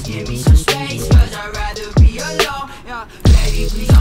give me some space, cause I'd rather be alone. Yeah, baby, please